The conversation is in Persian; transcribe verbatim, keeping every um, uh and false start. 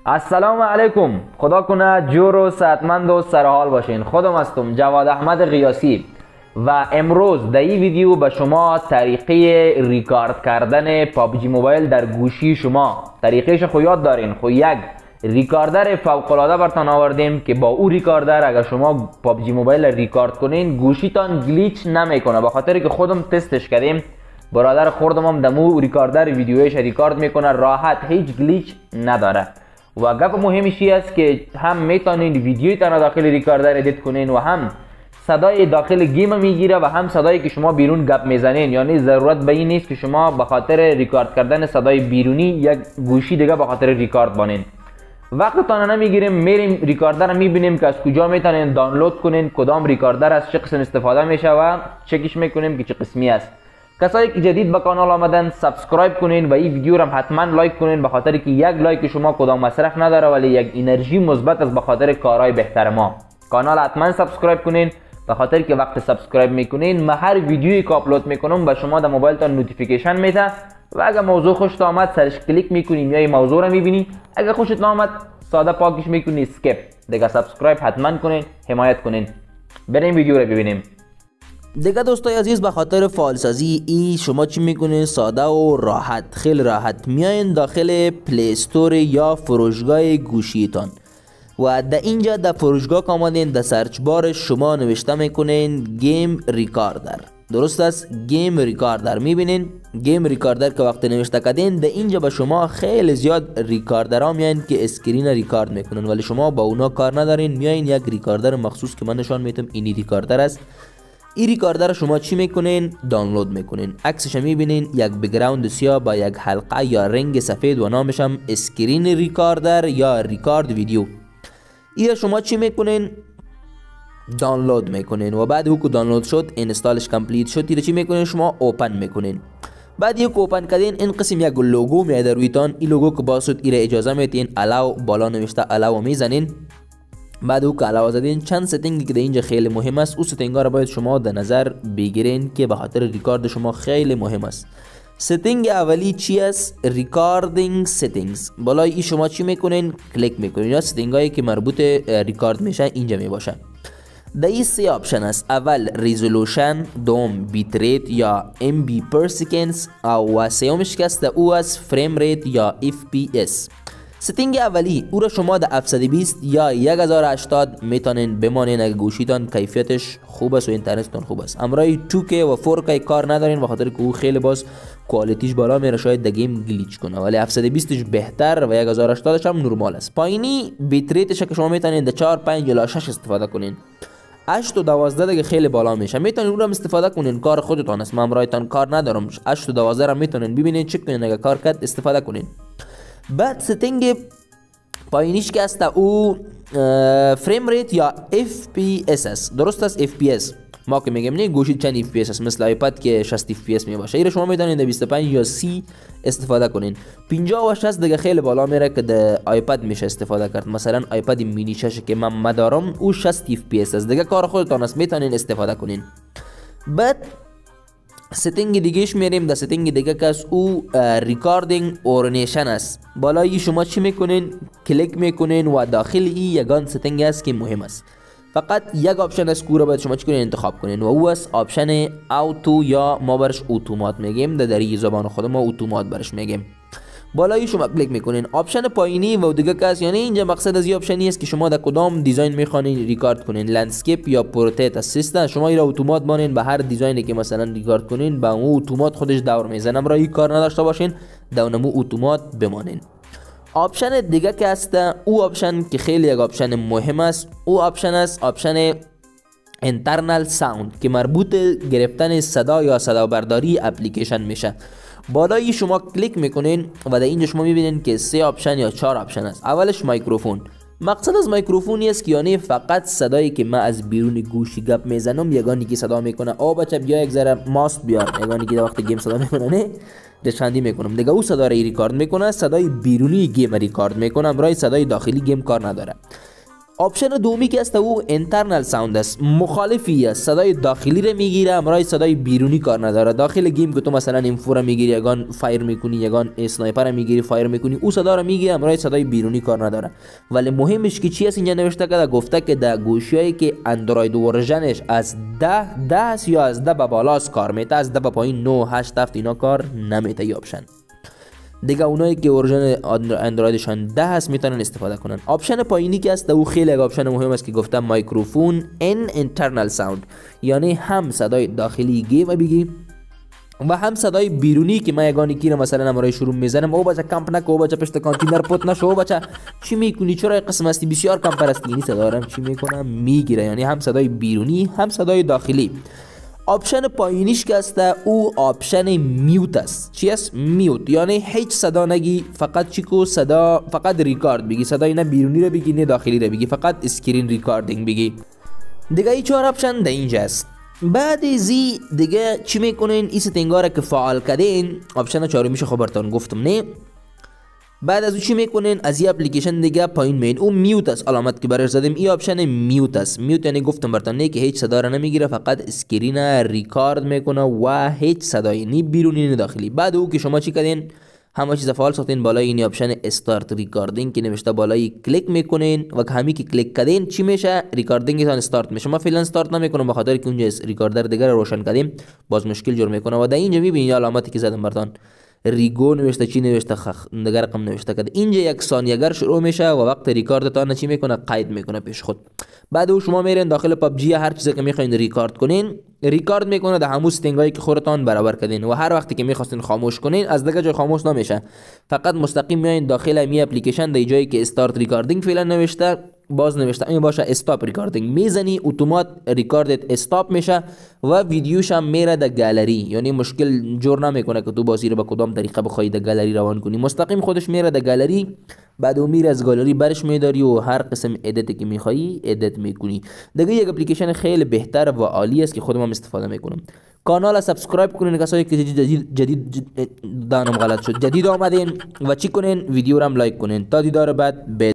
السلام علیکم. خدا کنه جور و صحتمند و سرحال باشین. خودم هستم جواد احمد قیاسی و امروز در این ویدیو به شما طریقه ریکارد کردن پابجی موبایل در گوشی شما، طریقهش خو یاد دارین. خو یک ریکاردر فوق العاده براتون آوردیم که با او ریکاردر اگر شما پابجی موبایل ریکارد کنین گوشیتان گلیچ نمیکنه، به خاطر که خودم تستش کردیم. برادر خوردم هم دمو ریکاردر ویدیویش ریکارد میکنه، راحت، هیچ گلیچ نداره. و گپ مهمش است که هم میتونین ویدیوی تان داخل ریکاردر ادیت کنین و هم صدای داخل گیم میگیره و هم صدایی که شما بیرون گپ میزنین. یعنی ضرورت به این نیست که شما به خاطر ریکارد کردن صدای بیرونی یک گوشی دیگه به خاطر ریکارد بانین. وقتتان نمیگیریم، میریم ریکاردر رو میبینیم که از کجا میتونین دانلود کنین، کدام ریکاردر از چه قسم استفاده میشه و چکش میکنیم که چه قسمی است. کسایی که جدید به کانال آمدن سابسکرایب کنین و این ویدیو رو هم حتما لایک کنین، به خاطر که یک لایک شما کدام مصرف نداره ولی یک انرژی مثبت است به خاطر کارهای بهتر ما. کانال حتما سابسکرایب کنین به خاطر که وقت سابسکرایب میکنین ما هر ویدیویی که آپلود میکنم به شما در موبایلتان نوتیفیکیشن میده و اگر موضوع خوشت آمد سرش کلیک میکنین یا این موضوع رو میبینی. اگر خوشت آمد ساده پاکش میکنی اسکیپ، دیگه سابسکرایب حتما کنین، حمایت کنین. بریم ویدیو رو ببینیم. دیگه دوستای عزیز، به خاطر فعالسازی ای شما چی میکنین؟ ساده و راحت، خیلی راحت میاین داخل پلی استور یا فروشگاه گوشیتان و در اینجا در فروشگاه که آمدین در سرچ بار شما نوشته میکنین گیم ریکاردر. درست است؟ گیم ریکاردر میبینین. گیم ریکاردر که وقتی نوشته کردین در اینجا به شما خیلی زیاد ریکاردر ها میاین که اسکرین ریکارد میکنن ولی شما با اونا کار ندارین. میاین یک ریکاردر مخصوص که من نشان میتم اینی ریکاردر است. این ریکاردر شما چی میکنین؟ دانلود میکنین. عکسش میبینین یک بک‌گراند سیاه با یک حلقه یا رنگ سفید و نامش هم اسکرین ریکاردر یا ریکارد ویدیو. این شما چی میکنین؟ دانلود میکنین و بعد او که دانلود شد، اینستالش کامپلیت شد، این چی میکنین؟ شما اوپن میکنین. بعد یک اوپن کردین این قسم یک لوگو میاد رویتان. این لوگو که باسد ایره اجازه میتین الاو، بالا نوشته الاو میزنین. بعد او که علاوه زدین چند ستینگی که در اینجا خیلی مهم است، او ستینگا رو باید شما در نظر بگیرین که به خاطر ریکارد شما خیلی مهم است. ستینگ اولی چی است؟ ریکاردینگ ستینگز. بالای این شما چی میکنین؟ کلیک میکنین. یا ستینگایی که مربوط ریکارد میشه اینجا میباشه. در این سه آپشن است. اول ریزولوشن، دوم بیت ریت یا ام بی پر سکندز و سومش که است او است فریم ریت یا اف پی اس. ستینگ اولی او را شما در هفتصد و بیست یا هزار و هشتاد میتونین بمانین اگه گوشیتان کیفیتش خوب است و اینترنتتون خوب است. همراه تو کی و فور کی کار ندارین به خاطر که او خیلی باز کوالیتیش بالا میره، شاید در گیم گلیچ کنه، ولی هفتصد و بیست ش بهتر و هزار و هشتاد هم نرمال است. پایینی بیت ریتش که شما میتونین در چهار پنج الی شش استفاده کنین. هشت و دوازده دیگه خیلی بالا میشه، میتونین اون رو استفاده کنین، کار خودتان است. من همراهتان کار ندارم. هشت و دوازده رو میتونین ببینین، چک کنین، اگه کار کرد استفاده کنین. بعد ستینگ پایینیش که است او فریم ریت یا اف پی اس است. درست است؟ اف پی اس ما که میگیم نه گوشی چند اف پی اس است، مثل آیپد که شصت اف پی اس می باشه. این شما میتونید بیست و پنج یا سی استفاده کنین. پنجاه و شصت دیگه خیلی بالا میره که در آیپد میشه استفاده کرد. مثلا آیپد مینی شش که من مدارم او شصت اف پی اس است. دیگه کار خودتان است، میتونین استفاده کنین. بعد ستینگ دیگهش میریم. در ستینگ دیگه که از او ریکاردینگ اورنیشن است. بالای شما چی میکنین؟ کلیک میکنین و داخل ای یگان ستینگ است که مهم است. فقط یک آپشن است که رو باید شما چی کنین؟ انتخاب کنین و او است آپشن اوتو یا ما برش اتومات میگیم. در دری زبان خود ما اتومات برش میگیم. بالای شما کلیک میکنین. آپشن پایینی و دیگه کس، یعنی اینجا مقصد از این آپشنی است که شما در کدام دیزاین میخوانین ریکارد کنین، لندسکیپ یا پورتریت اسیستنت. شما این را اتومات بانین به هر دیزاینی که مثلا ریکارد کنین با اون اتومات خودش دور میزنه. را این کار نداشته باشین، دونمو اتومات بمانین. آپشن دیگه که هست او آپشن که خیلی یک آپشن مهم است، او آپشن است آپشن اینترنال ساوند که مربوط گرفتن صدا یا صدا برداری اپلیکیشن میشه. بالای شما کلیک میکنین و در اینجا شما میبینین که سه آپشن یا چهار آپشن است. اولش میکروفون. مقصد از میکروفونی است که یعنی فقط صدایی که من از بیرون گوشی گپ میزنم یگانی که صدا میکنه. آ بچه بیا یک ذره ماست بیار، یگانی که وقتی گیم صدا میکنه نه دشاندی میکنم دیگه او صدا رو ریکارد میکنه، صدای بیرونی گیم ریکارد میکنم، برای صدای داخلی گیم کار نداره. آپشن دومی که است او اینترنال ساوند است، مخالفی است، صدای داخلی رو میگیره امرای صدای بیرونی کار نداره. داخل گیم که تو مثلا اینفو رو میگیری یگان فایر میکنی یگان اسنایپر رو میگیری فایر میکنی او صدا رو میگیره امرای صدای بیرونی کار نداره. ولی مهمش که چی است اینجا نوشته که گفته که در گوشیایی که اندروید ورژنش از ده ده است یا از ده به بالاست کار میته، از ده به پایین نه هشت هفت اینا کار نمیته. این آپشن دیگه اونایی که ورژن اندرویدشان ده هست میتونن استفاده کنن. آپشن پایینی که است او خیلی یک آپشن مهم است که گفتم مایکروفون ان اینترنال ساوند، یعنی هم صدای داخلی گیم بگی و هم صدای بیرونی که من یگانی کی مثلا امرای شروع میزنم او بچا کمپ نکو او بچا پشت کانتینر پوت نشو بچا چی میکنی چرا قسم استی بسیار کم پرستی این صدا دارم چی میکنم میگیره، یعنی هم صدای بیرونی هم صدای داخلی. آپشن پایینیش که است او آپشن میوت است. چی است؟ میوت، یعنی هیچ صدا نگی، فقط چیکو صدا فقط ریکارد بگی، صدای نه بیرونی رو بگی نه داخلی رو بگی، فقط اسکرین ریکاردینگ بگی. دیگه این چهار آپشن در اینجا است. بعد زی دیگه چی میکنین؟ این ستینگا رو که فعال کردین، آپشن چهارمیشو خبرتان گفتم نه. بعد از او چی میکنین؟ از این اپلیکیشن دیگه پایین میین او میوت است، علامت که برش زدیم این آپشن میوت است. میوت یعنی گفتم براتون نه که هیچ صدا را نمیگیره، فقط اسکرین ریکارد میکنه و هیچ صدایی نی بیرونی نی داخلی. بعد او که شما چی کردین؟ همه چیز فعال ساختین، بالای این آپشن استارت ریکاردینگ که نوشته بالای کلیک میکنین و همین که کلیک کردین چی میشه؟ ریکاردینگتون استارت میشه. ما فعلا استارت نمیکنم بخاطر که اونجا ریکاردر دیگه روشن کردیم باز مشکل جور میکنه. و در اینجا میبینید علامتی که زدم براتون ریگو نوشته چی نوشته خخ نگر رقم نوشته کده. اینجا یک ثانیه‌گر شروع میشه و وقت ریکاردتان چی میکنه؟ قید میکنه پیش خود. بعد او شما میرین داخل پابجی هر چیزی که میخواین ریکارد کنین ریکارد میکنه در همون ستینگایی که خودتان برابر کردین و هر وقتی که میخواستین خاموش کنین از دیگه جای خاموش نمیشه، فقط مستقیم میایین داخل می اپلیکیشن در جایی که استارت ریکاردینگ فعلا نوشته باز نوشته این باشه استاپ ریکاردینگ میزنی اتومات ریکاردت استاپ میشه و ویدیوش هم میره در گالری، یعنی مشکل جور نمیکنه که تو بازی رو به کدام طریقه بخوای در گالری روان کنی، مستقیم خودش میره در گالری. بعد او میره از گالری برش میداری و هر قسم ادیتی که میخوایی ادیت میکنی. دیگه یک اپلیکیشن خیلی بهتر و عالی است که خودم هم استفاده میکنم. کانال سابسکرایب کنین کسایی که جدید جدید دانم غلط شد جدید آمدین و چی کنین ویدیو رو هم لایک کنین. تا دیدار بعد.